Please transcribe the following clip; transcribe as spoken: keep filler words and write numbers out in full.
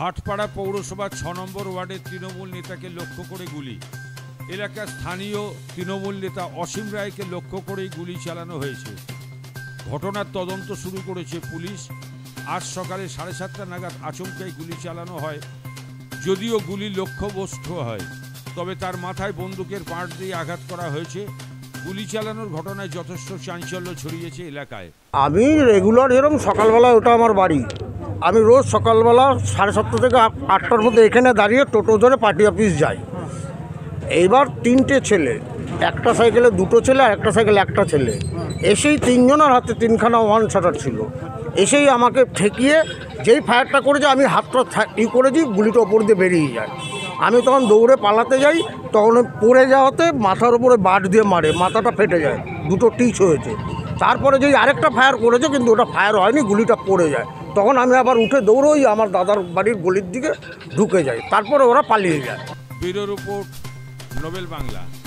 ভাটপাড়া পৌরসভা ছ নম্বর ওয়ার্ডের তৃণমূল নেতাকে লক্ষ্য করে গুলি। এলাকার স্থানীয় তৃণমূল নেতা অসীম রায়কে লক্ষ্য করেই গুলি চালানো হয়েছে। ঘটনার তদন্ত শুরু করেছে পুলিশ। আজ সকালে সাড়ে সাতটা নাগাদ আচমকাই গুলি চালানো হয়। যদিও গুলি লক্ষ্যবস্তু হয়, তবে তার মাথায় বন্দুকের পাট দিয়ে আঘাত করা হয়েছে। গুলি চালানোর ঘটনায় যথেষ্ট চাঞ্চল্য ছড়িয়েছে এলাকায়। আমি রেগুলার এরকম সকালবেলা, ওটা আমার বাড়ি, আমি রোজ সকালবেলা সাড়ে সাতটা থেকে আটটার মধ্যে এখানে দাঁড়িয়ে টোটো ধরে পার্টি অফিস যাই। এইবার তিনটে ছেলে, একটা সাইকেলে দুটো ছেলে আর একটা সাইকেলে একটা ছেলে, এসেই তিনজনের হাতে তিনখানা ওয়ান শাটার ছিল। এসেই আমাকে ঠেকিয়ে যেই ফায়ারটা করেছে আমি হাতটা ই করেছি, গুলিটা ওপর দিয়ে বেরিয়ে যায়। আমি তখন দৌড়ে পালাতে যাই, তখন পড়ে যাওয়াতে মাথার উপরে বাট দিয়ে মারে, মাথাটা ফেটে যায়, দুটো টিচ হয়েছে। তারপরে যেই আরেকটা ফায়ার করেছে, কিন্তু ওটা ফায়ার হয়নি, গুলিটা পড়ে যায়। তখন আমি আবার উঠে দৌড়োই আমার দাদার বাড়ির গলির দিকে ঢুকে যাই, তারপরে ওরা পালিয়ে যায়। Bureau report, Nobel Bangla.